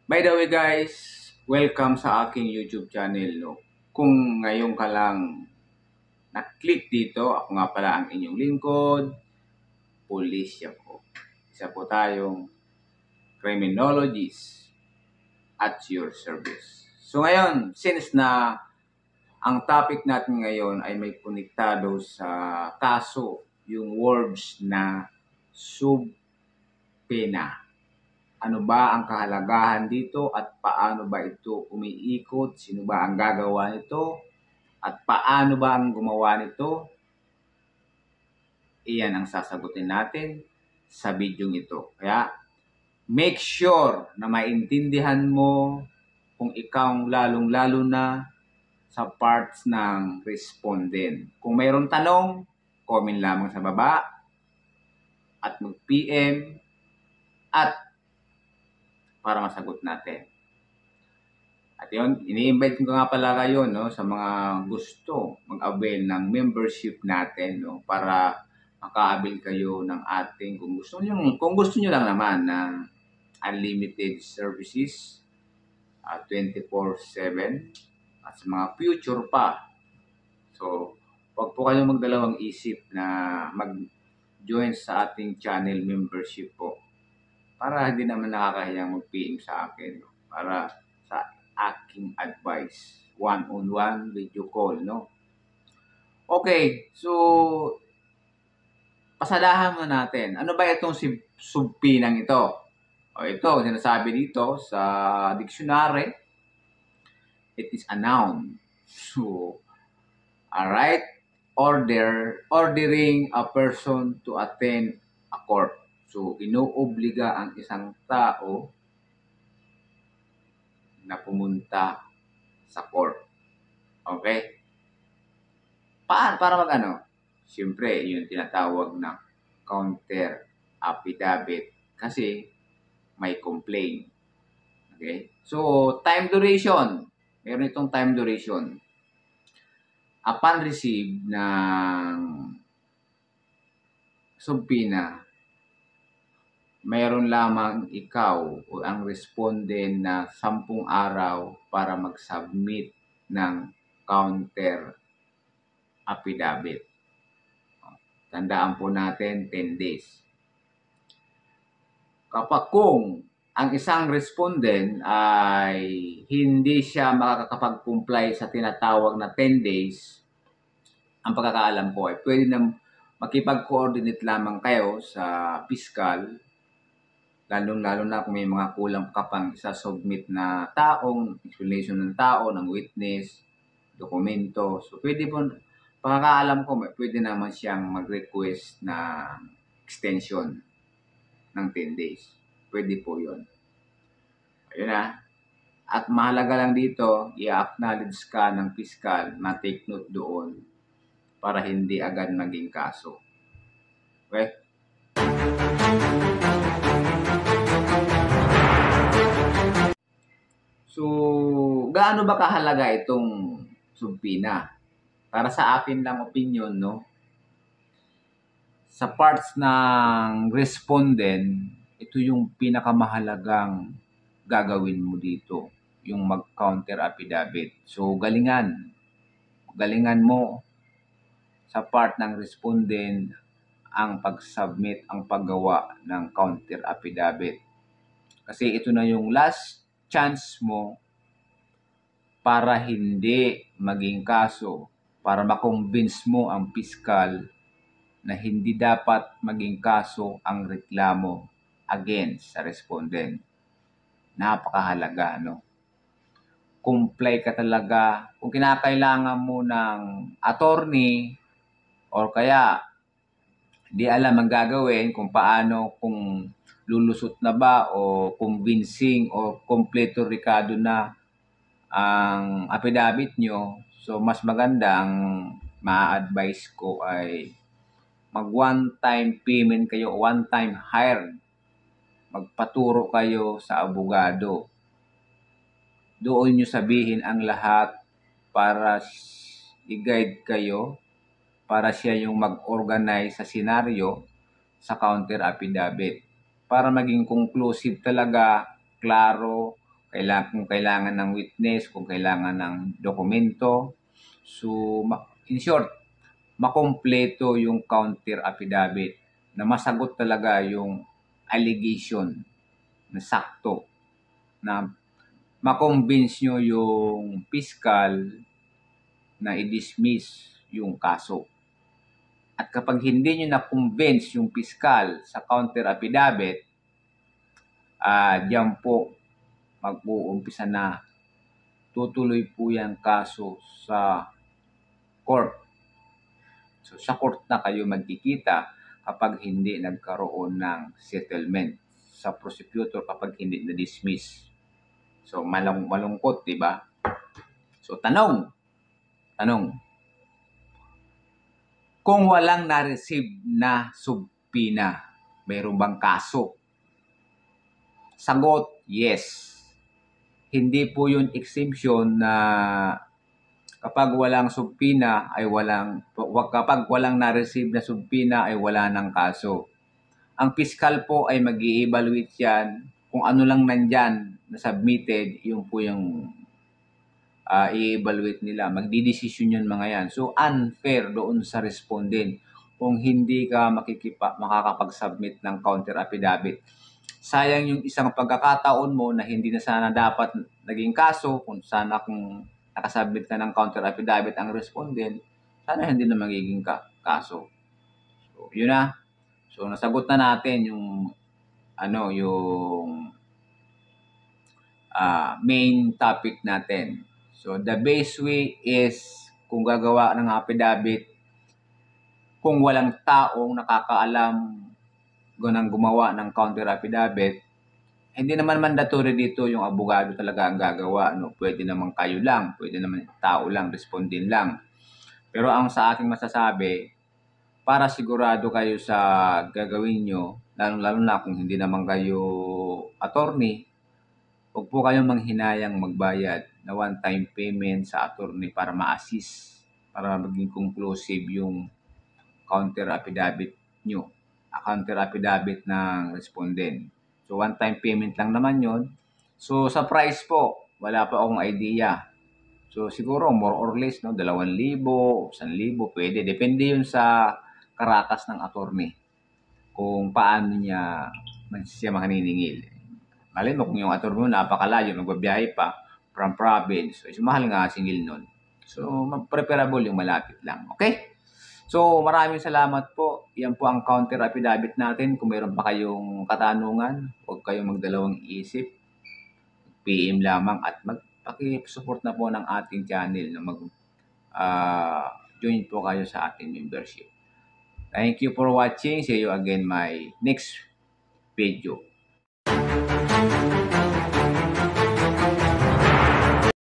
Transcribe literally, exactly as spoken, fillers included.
By the way guys, welcome sa aking YouTube channel. No? Kung ngayon ka lang na-click dito, ako nga pala ang inyong lingkod, Pulisya po. Isa po tayong criminologist at your service. So ngayon, since na ang topic natin ngayon ay may konektado sa kaso, yung words na subpena. Ano ba ang kahalagahan dito at paano ba ito umiikot? Sino ba ang gagawa nito? At paano ba ang gumawa nito? Iyan ang sasagutin natin sa video ito. Kaya make sure na maintindihan mo kung ikaw lalong-lalo na sa parts ng respondent. Kung mayroong tanong, comment lamang sa baba at mag-P M at para masagot natin. At yun, ini-invite ko nga pala kayo no, sa mga gusto mag-avail ng membership natin no, para maka-avail kayo ng ating, kung gusto niyo, kung gusto niyo lang naman na unlimited services uh, twenty-four seven at sa mga future pa. So, wag po kayong magdalawang isip na mag-join sa ating channel membership po. Para hindi naman nakakahiyang mag-P M sa akin, no? Para sa aking advice, one-on-one video call, no? Okay, so pasadahan mo natin. Ano ba itong subpinang ito? O ito, sinasabi dito sa dictionary, it is a noun. So, a right order, ordering a person to attend a court. So, inuobliga ang isang tao na pumunta sa court. Okay? Paano? Para mag-ano? Siyempre, yung tinatawag na counter affidavit kasi may complaint. Okay? So, time duration. Meron itong time duration. Upon receive ng subpoena, mayroon lamang ikaw o ang respondent na sampung araw para mag-submit ng counter affidavit. Tandaan po natin, ten days. Kapag kung ang isang respondent ay hindi siya makakapag-comply sa tinatawag na ten days, ang pagkakaalam ko ay pwede na makipag-coordinate lamang kayo sa fiscal, lalong-lalo na kung may mga kulang ka pang isa-submit na taong, explanation ng tao, ng witness, dokumento. So, pwede po, pagkakaalam ko, pwede naman siyang mag-request na extension ng ten days. Pwede po yun. Ayun na. At mahalaga lang dito, i-acknowledge ka ng fiscal na take note doon para hindi agad maging kaso. Okay? So, gaano ba kahalaga itong subpina? Para sa akin lang opinion, no? Sa parts ng respondent, ito yung pinakamahalagang gagawin mo dito, yung mag-counter affidavit. So, galingan. Galingan mo sa part ng respondent ang pag-submit, ang paggawa ng counter affidavit. Kasi ito na yung last chance mo para hindi maging kaso, para makonvince mo ang piskal na hindi dapat maging kaso ang reklamo against sa respondent. Napakahalaga, no? Comply ka talaga. Kung kinakailangan mo ng attorney or kaya di alam ang gagawin kung paano, kung lulusot na ba o convincing o kompleto rikado na ang affidavit nyo, so mas maganda ang ma-advise ko ay mag one-time payment kayo, one-time hire. Magpaturo kayo sa abogado. Doon nyo sabihin ang lahat para i-guide kayo, para siya yung mag-organize sa senaryo sa counter affidavit. Para maging conclusive talaga, klaro, kailangan, kung kailangan ng witness, kung kailangan ng dokumento. So, in short, makompleto yung counter affidavit na masagot talaga yung allegation na sakto, na makonvince nyo yung fiscal na i-dismiss yung kaso. At kapag hindi nyo na-convince yung fiscal sa counter affidavit, uh, diyan po mag-uumpisa na tutuloy po yung kaso sa court. So sa court na kayo magkikita kapag hindi nagkaroon ng settlement. Sa prosecutor kapag hindi na-dismiss. So malung malungkot, di ba? So tanong, tanong, kung walang na-receive na subpoena, mayroon bang kaso? Sagot, yes. Hindi po yun exemption na kapag walang subpoena ay walang, kapag walang na-receive na subpoena ay wala ng kaso. Ang fiscal po ay mag-i-evaluate yan kung ano lang nandyan na submitted, yung po yung uh, i-evaluate nila. Magdidesisyon yun mga yan. So, unfair doon sa respondent kung hindi ka makikipa, makakapag-submit ng counter affidavit. Sayang yung isang pagkakataon mo na hindi na sana dapat naging kaso, kung sana kung nakasubmit ka ng counter affidavit ang respondent, sana hindi na magiging ka kaso. So, yun na. So, nasagot na natin yung ano, yung uh, main topic natin. So, the best way is kung gagawa ng affidavit, kung walang taong nakakaalam ng gumawa ng counter affidavit, hindi naman mandatory dito yung abogado talaga ang gagawa. No? Pwede naman kayo lang, pwede naman tao lang, respondent lang. Pero ang sa aking masasabi, para sigurado kayo sa gagawin nyo, lalo-lalo na kung hindi naman kayo attorney, huwag po kayong manghinayang magbayad na one-time payment sa attorney para ma-assist, para maging conclusive yung counter affidavit nyo, a counter affidavit ng respondent. So, one-time payment lang naman yon. So, sa price po, wala pa akong idea. So, siguro more or less, no, dalawang libo, isang libo, pwede. Depende yun sa karakas ng attorney kung paano niya siya makaniningil. Malay mo kung yung attorney mo napakalayo, magbabiyahe pa from province. So, mahal nga singil nun. So, preferable yung malapit lang. Okay? So, maraming salamat po. Yan po ang counter affidavit natin. Kung mayroon pa kayong katanungan, huwag kayong magdalawang isip. P M lamang at magpaki-support na po ng ating channel na mag uh, join po kayo sa ating membership. Thank you for watching. See you again my next video.